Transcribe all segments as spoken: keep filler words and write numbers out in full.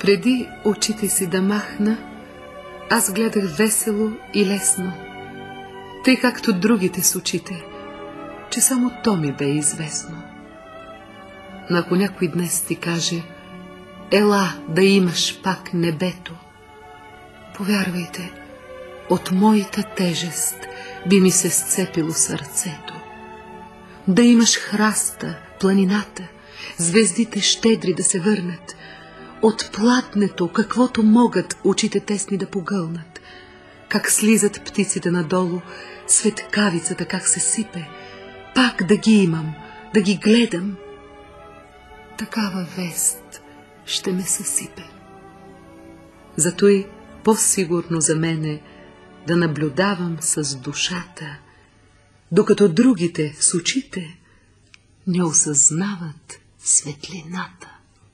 Преди очите си да махна, аз гледах весело и лесно, тъй както другите с очите, че само то ми бе известно. Но ако някой днес ти каже: ела да имаш пак небето, повярвайте, от моята тежест би ми се сцепило сърцето. Да имаш храста, планината, звездите щедри да се върнат, от платнето, каквото могат очите тесни да погълнат, как слизат птиците надолу, светкавицата как се сипе, пак да ги имам, да ги гледам, такава вест ще ме съсипе. Зато и по-сигурно за мене да наблюдавам с душата, докато другите с очите не осъзнават светлината.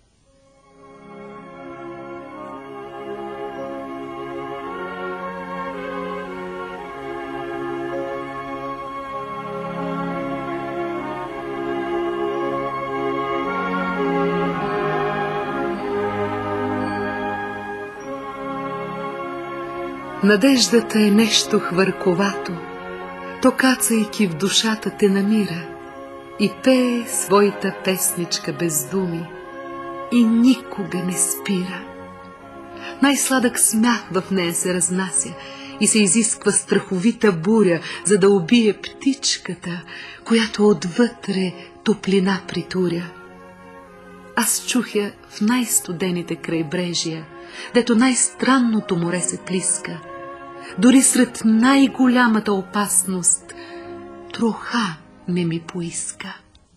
Надеждата е нещо хвърковато, то кацайки в душата те намира и пее своята песничка без думи и никога не спира. Най-сладък смях в нея се разнася и се изисква страховита буря, за да убие птичката, която отвътре топлина притуря. Аз чух я в най-студените крайбрежия, дето най-странното море се плиска. Дори сред най-голямата опасност троха не ми поиска.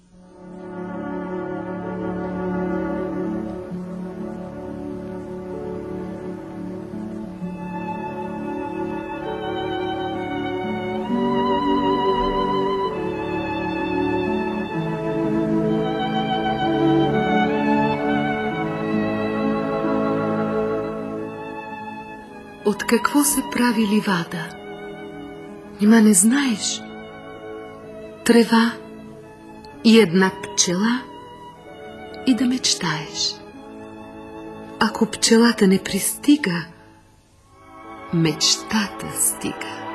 От какво се прави ливада? Нима не знаеш? Трева и една пчела и да мечтаеш. Ако пчелата не пристига, мечтата стига.